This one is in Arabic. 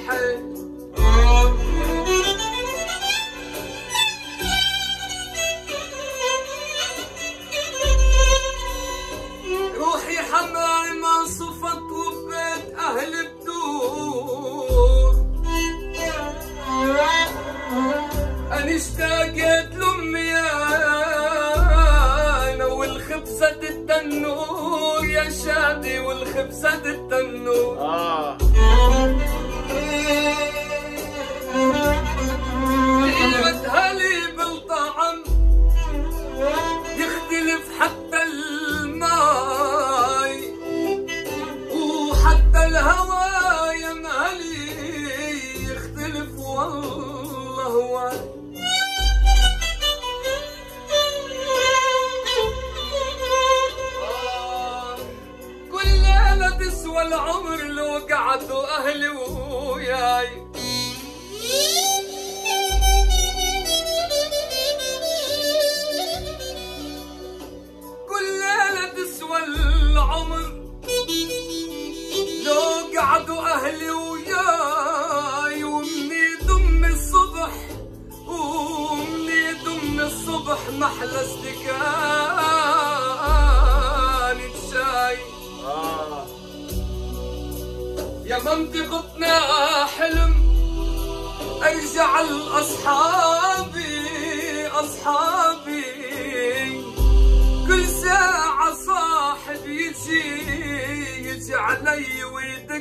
صاحي روحي حماي ما صفت وبيت أهل بدور أنا اشتاقت لأمي أنا والخبزة التنور يا شادي والخبزة التنور قيمتها لي بالطعم يختلف حتى الماي وحتى الهوى يا مالي يختلف والله هواي كل ليلة تسوى العمر لو قعدوا أهلي وياي العمر لو قعدوا أهلي وياي ومني دم الصبح محلى استكانة شاي يا منطقتنا حلم ارجع لأصحابي كل ساعة صاحب يجي علي ويدق